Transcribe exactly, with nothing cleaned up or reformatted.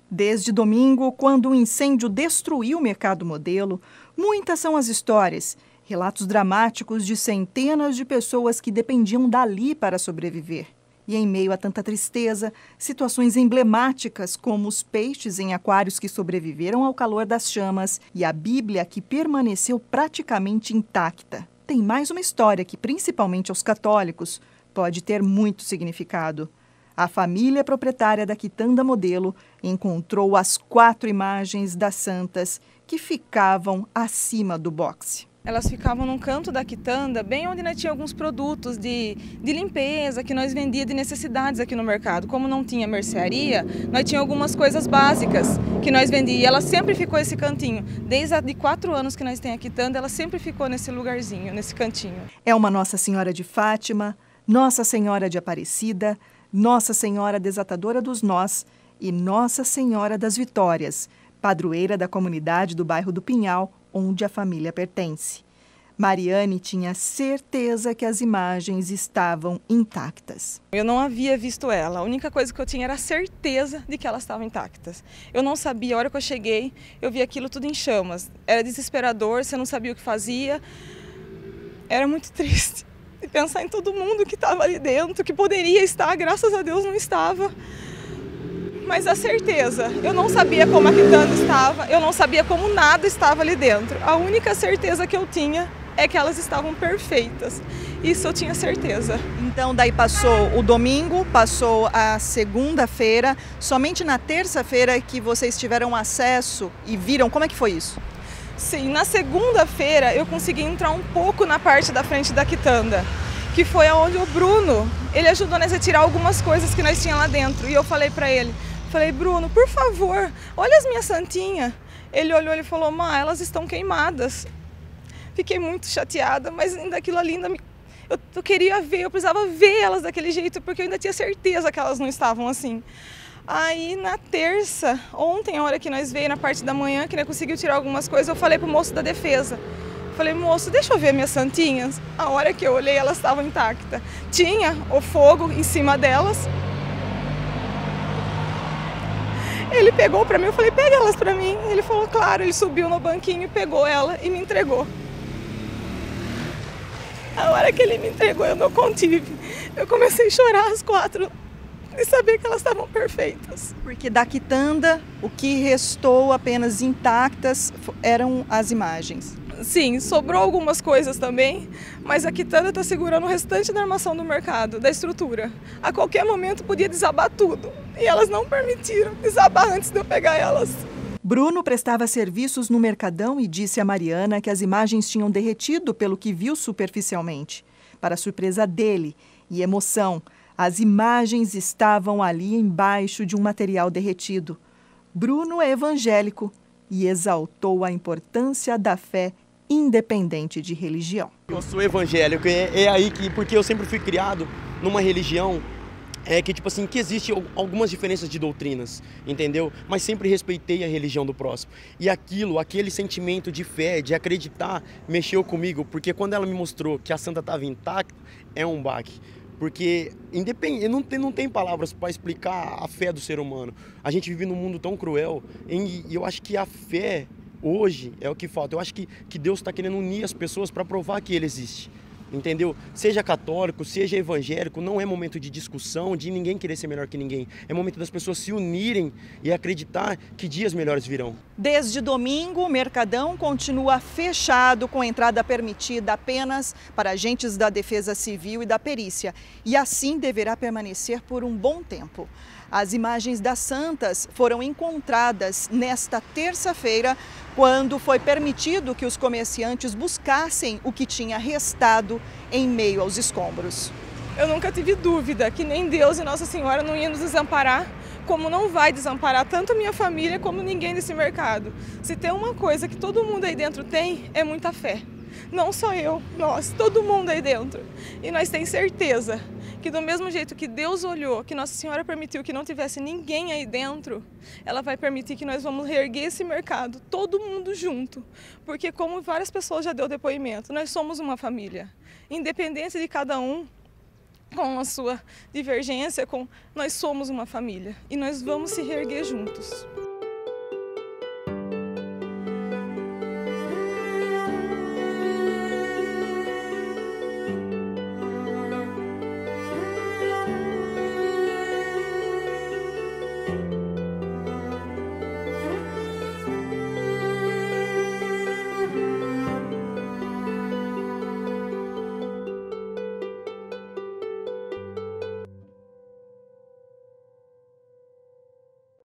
Desde domingo, quando o incêndio destruiu o Mercado Modelo, muitas são as histórias, relatos dramáticos de centenas de pessoas que dependiam dali para sobreviver. E em meio a tanta tristeza, situações emblemáticas como os peixes em aquários que sobreviveram ao calor das chamas e a Bíblia que permaneceu praticamente intacta. Tem mais uma história que, principalmente aos católicos, pode ter muito significado. A família proprietária da quitanda Modelo encontrou as quatro imagens das santas que ficavam acima do boxe. Elas ficavam num canto da quitanda, bem onde nós tinha alguns produtos de, de limpeza que nós vendia de necessidades aqui no mercado. Como não tinha mercearia, nós tinha algumas coisas básicas que nós vendíamos. E ela sempre ficou esse cantinho. Desde há de quatro anos que nós temos a quitanda, ela sempre ficou nesse lugarzinho, nesse cantinho. É uma Nossa Senhora de Fátima, Nossa Senhora de Aparecida, Nossa Senhora Desatadora dos Nós e Nossa Senhora das Vitórias, padroeira da comunidade do bairro do Pinhal, onde a família pertence. Mariane tinha certeza que as imagens estavam intactas. Eu não havia visto ela, a única coisa que eu tinha era a certeza de que elas estavam intactas. Eu não sabia, a hora que eu cheguei, eu vi aquilo tudo em chamas. Era desesperador, você não sabia o que fazia, era muito triste. E pensar em todo mundo que estava ali dentro, que poderia estar, graças a Deus não estava. Mas a certeza, eu não sabia como a quitanda estava, eu não sabia como nada estava ali dentro. A única certeza que eu tinha é que elas estavam perfeitas. Isso eu tinha certeza. Então daí passou o domingo, passou a segunda-feira, somente na terça-feira que vocês tiveram acesso e viram, como é que foi isso? Sim, na segunda-feira eu consegui entrar um pouco na parte da frente da quitanda, que foi onde o Bruno, ele ajudou nós a tirar algumas coisas que nós tínhamos lá dentro. E eu falei pra ele, falei, Bruno, por favor, olha as minhas santinhas. Ele olhou e falou, Má, elas estão queimadas. Fiquei muito chateada, mas ainda aquilo ali ainda me... eu, eu queria ver, eu precisava ver elas daquele jeito, porque eu ainda tinha certeza que elas não estavam assim. Aí na terça, ontem, a hora que nós veio na parte da manhã, que nós conseguimos tirar algumas coisas, eu falei pro moço da defesa. Falei, moço, deixa eu ver minhas santinhas. A hora que eu olhei, elas estavam intactas. Tinha o fogo em cima delas. Ele pegou pra mim, eu falei, pega elas pra mim. Ele falou, claro, ele subiu no banquinho, pegou ela e me entregou. A hora que ele me entregou, eu não contive. Eu comecei a chorar às quatro. E saber que elas estavam perfeitas. Porque da quitanda, o que restou apenas intactas eram as imagens. Sim, sobrou algumas coisas também, mas a quitanda está segurando o restante da armação do mercado, da estrutura. A qualquer momento podia desabar tudo, e elas não permitiram desabar antes de eu pegar elas. Bruno prestava serviços no Mercadão e disse a Mariana que as imagens tinham derretido pelo que viu superficialmente. Para surpresa dele e emoção, as imagens estavam ali embaixo de um material derretido. Bruno é evangélico e exaltou a importância da fé independente de religião. Eu sou evangélico, é, é aí que, porque eu sempre fui criado numa religião é que, tipo assim, que existe algumas diferenças de doutrinas, entendeu? Mas sempre respeitei a religião do próximo. E aquilo, aquele sentimento de fé, de acreditar, mexeu comigo, porque quando ela me mostrou que a santa estava intacta, é um baque. Porque independente, não tem, não tem palavras para explicar a fé do ser humano. A gente vive num mundo tão cruel e eu acho que a fé hoje é o que falta. Eu acho que, que Deus está querendo unir as pessoas para provar que Ele existe. Entendeu? Seja católico, seja evangélico, não é momento de discussão, de ninguém querer ser melhor que ninguém. É momento das pessoas se unirem e acreditar que dias melhores virão. Desde domingo, o Mercadão continua fechado, com entrada permitida apenas para agentes da Defesa Civil e da Perícia. E assim deverá permanecer por um bom tempo. As imagens das santas foram encontradas nesta terça-feira, quando foi permitido que os comerciantes buscassem o que tinha restado em meio aos escombros. Eu nunca tive dúvida que nem Deus e Nossa Senhora não iam nos desamparar, como não vai desamparar tanto a minha família como ninguém desse mercado. Se tem uma coisa que todo mundo aí dentro tem, é muita fé. Não só eu, nós, todo mundo aí dentro. E nós temos certeza que do mesmo jeito que Deus olhou, que Nossa Senhora permitiu que não tivesse ninguém aí dentro, ela vai permitir que nós vamos reerguer esse mercado, todo mundo junto. Porque como várias pessoas já deu depoimento, nós somos uma família. Independente de cada um, com a sua divergência, com nós somos uma família e nós vamos se reerguer juntos.